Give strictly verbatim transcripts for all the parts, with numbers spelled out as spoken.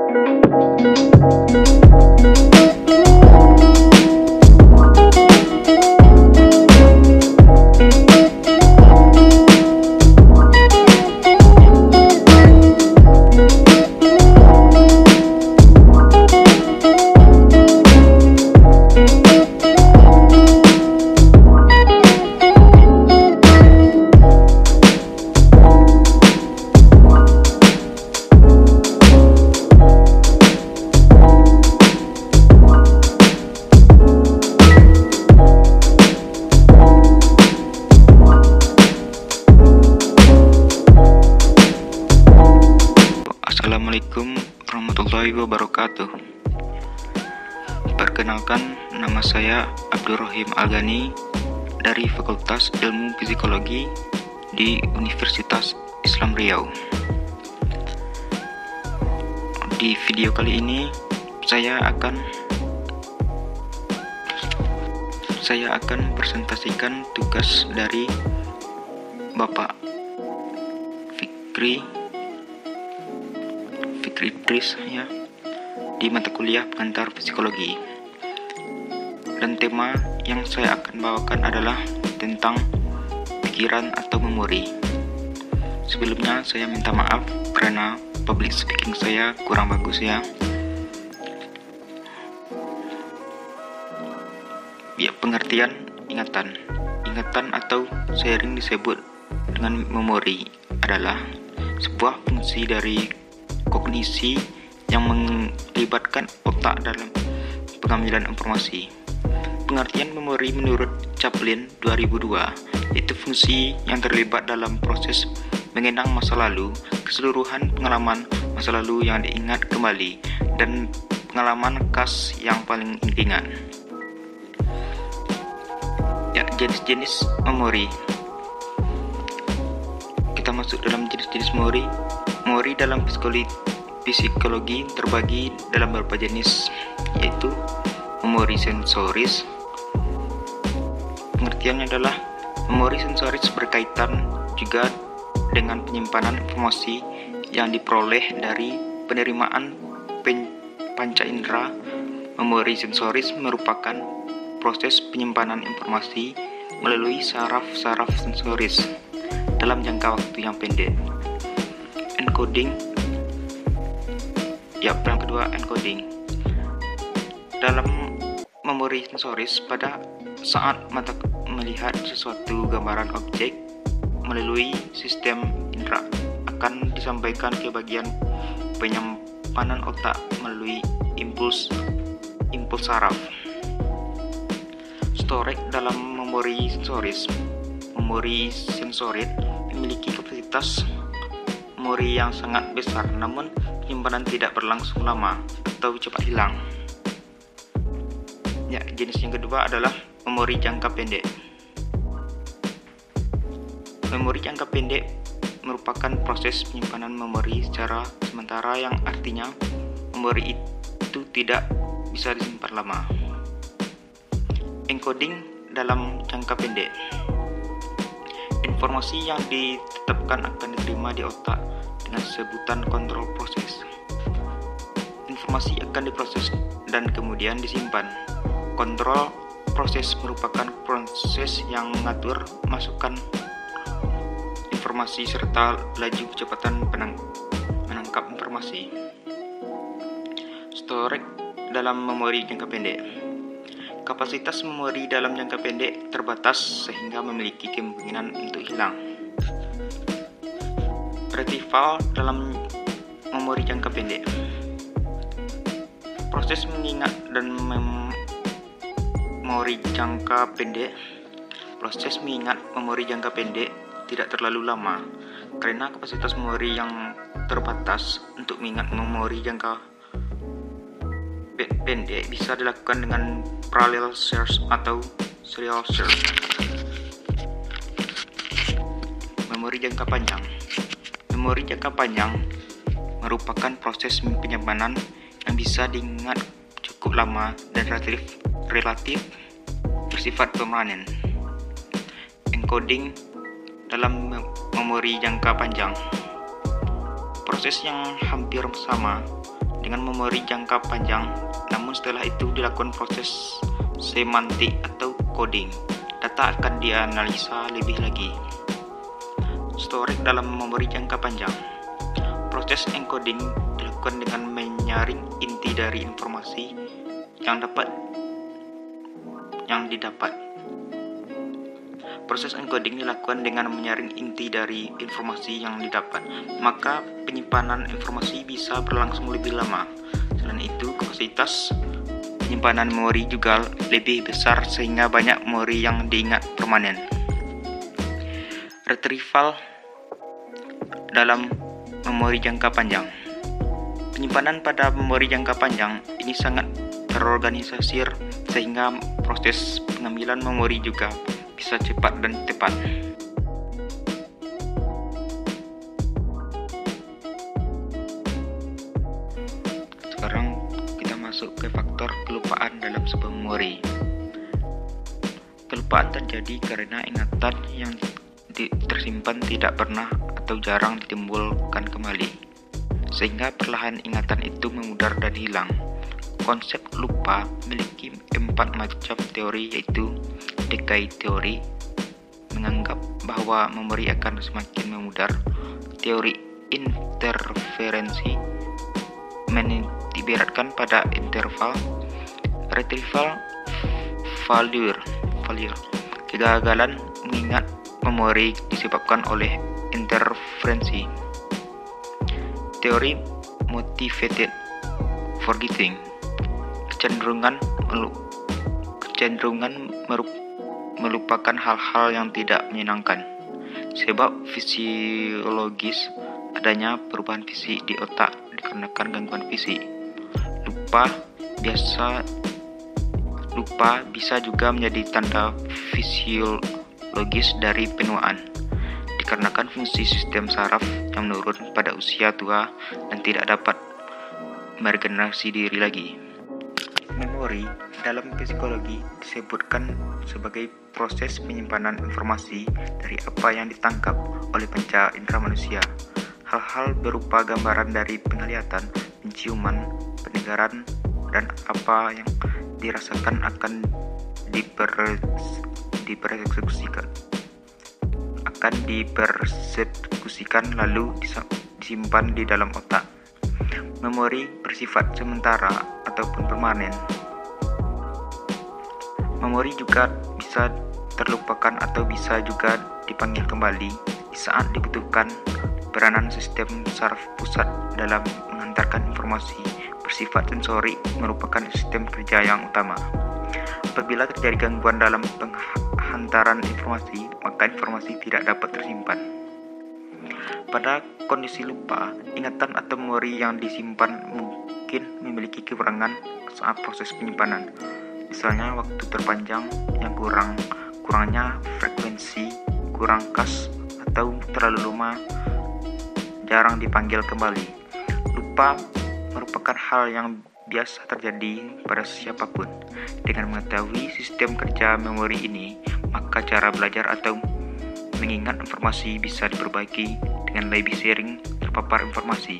Assalamualaikum warahmatullahi wabarakatuh. Perkenalkan, nama saya Abdurrahim Algani dari Fakultas Ilmu Psikologi di Universitas Islam Riau. Di video kali ini saya akan saya akan presentasikan tugas dari Bapak Fikri Fikri Idris ya, di mata kuliah pengantar psikologi. Dan tema yang saya akan bawakan adalah tentang pikiran atau memori. Sebelumnya saya minta maaf karena public speaking saya kurang bagus ya. Ya, pengertian ingatan. Ingatan atau sering disebut dengan memori adalah sebuah fungsi dari kognisi yang melibatkan otak dalam pengambilan informasi. Pengertian memori menurut Chaplin dua ribu dua itu fungsi yang terlibat dalam proses mengenang masa lalu, keseluruhan pengalaman masa lalu yang diingat kembali, dan pengalaman khas yang paling diingat. Ya, jenis-jenis memori. Kita masuk dalam jenis-jenis memori. Memori dalam psikologi, psikologi terbagi dalam beberapa jenis, yaitu memori sensoris. Pengertiannya adalah memori sensoris berkaitan juga dengan penyimpanan informasi yang diperoleh dari penerimaan panca indera. Memori sensoris merupakan proses penyimpanan informasi melalui saraf-saraf sensoris dalam jangka waktu yang pendek. Encoding. Ya, yang kedua encoding. Dalam memori sensoris, pada saat mata melihat sesuatu gambaran objek melalui sistem indera akan disampaikan ke bagian penyimpanan otak melalui impuls impuls saraf. Storage dalam memori sensoris. Memori sensoris memiliki kapasitas memori yang sangat besar, namun penyimpanan tidak berlangsung lama atau cepat hilang. Ya, jenis yang kedua adalah memori jangka pendek. Memori jangka pendek merupakan proses penyimpanan memori secara sementara yang artinya memori itu tidak bisa disimpan lama. Encoding dalam jangka pendek. Informasi yang ditetapkan akan diterima di otak dengan sebutan kontrol proses. Informasi akan diproses dan kemudian disimpan. Kontrol proses merupakan proses yang mengatur masukan informasi serta laju kecepatan penang- menangkap informasi. Storage dalam memori jangka pendek. Kapasitas memori dalam jangka pendek terbatas sehingga memiliki kemungkinan untuk hilang. Retrieval dalam memori jangka pendek. Proses mengingat dan mem- memori jangka pendek. Proses mengingat memori jangka pendek tidak terlalu lama karena kapasitas memori yang terbatas. Untuk mengingat memori jangka pendek bisa dilakukan dengan parallel search atau serial search. Memori jangka panjang. Memori jangka panjang merupakan proses penyimpanan yang bisa diingat cukup lama dan relatif relatif bersifat permanen. Encoding dalam memori jangka panjang. proses yang hampir sama dengan memori jangka panjang, namun setelah itu dilakukan proses semantik atau coding. Data akan dianalisa lebih lagi. Storage dalam memori jangka panjang. Proses encoding dilakukan dengan menyaring inti dari informasi yang dapat yang didapat. Proses encoding dilakukan dengan menyaring inti dari informasi yang didapat, maka penyimpanan informasi bisa berlangsung lebih lama. Selain itu, kapasitas penyimpanan memori juga lebih besar sehingga banyak memori yang diingat permanen. Retrieval dalam memori jangka panjang. Penyimpanan pada memori jangka panjang ini sangat terorganisir sehingga proses pengambilan memori juga bisa cepat dan tepat. Sekarang kita masuk ke faktor kelupaan dalam sebuah memori. Kelupaan terjadi karena ingatan yang tersimpan tidak pernah atau jarang ditimbulkan kembali, sehingga perlahan ingatan itu memudar dan hilang. Konsep lupa memiliki empat macam teori, yaitu decay teori, menganggap bahwa memori akan semakin memudar; teori interferensi, menitikberatkan pada interval; retrieval failure, failure, kegagalan mengingat memori disebabkan oleh interferensi; teori motivated forgetting, kecenderungan melu, kecenderungan melupakan hal-hal yang tidak menyenangkan. Sebab fisiologis adanya perubahan fisik di otak dikarenakan gangguan fisik. Lupa biasa lupa bisa juga menjadi tanda fisiologis dari penuaan, dikarenakan fungsi sistem saraf yang menurun pada usia tua dan tidak dapat meregenerasi diri lagi. Memori dalam psikologi disebutkan sebagai proses penyimpanan informasi dari apa yang ditangkap oleh panca indera manusia. Hal-hal berupa gambaran dari penglihatan, penciuman, pendengaran, dan apa yang dirasakan akan diper, dipersekusikan akan dipersekusikan lalu disimpan di dalam otak. Memori bersifat sementara ataupun permanen. Memori juga bisa terlupakan atau bisa juga dipanggil kembali di saat dibutuhkan. Peranan sistem saraf pusat dalam menghantarkan informasi bersifat sensorik merupakan sistem kerja yang utama. Apabila terjadi gangguan dalam penghantaran informasi, maka informasi tidak dapat tersimpan. Pada kondisi lupa, ingatan atau memori yang disimpan mungkin memiliki kekurangan saat proses penyimpanan. Misalnya waktu terpanjang yang kurang, kurangnya frekuensi, kurang khas, atau terlalu lama jarang dipanggil kembali. Lupa merupakan hal yang biasa terjadi pada siapapun. Dengan mengetahui sistem kerja memori ini, maka cara belajar atau mengingat informasi bisa diperbaiki dengan lebih sering terpapar informasi.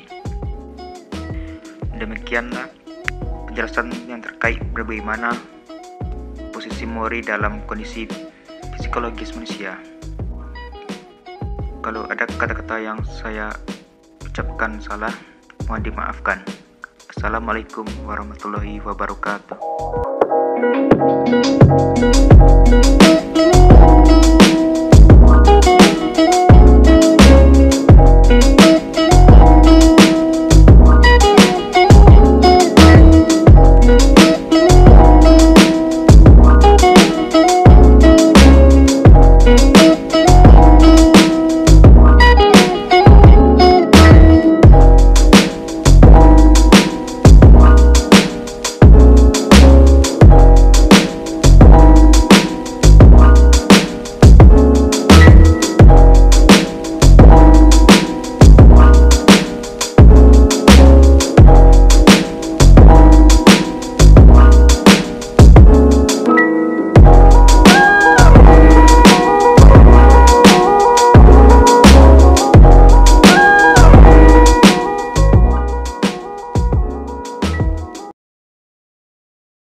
Demikianlah penjelasan yang terkait bagaimana posisi memori dalam kondisi psikologis manusia. Kalau ada kata-kata yang saya ucapkan salah, mohon dimaafkan. Assalamualaikum warahmatullahi wabarakatuh.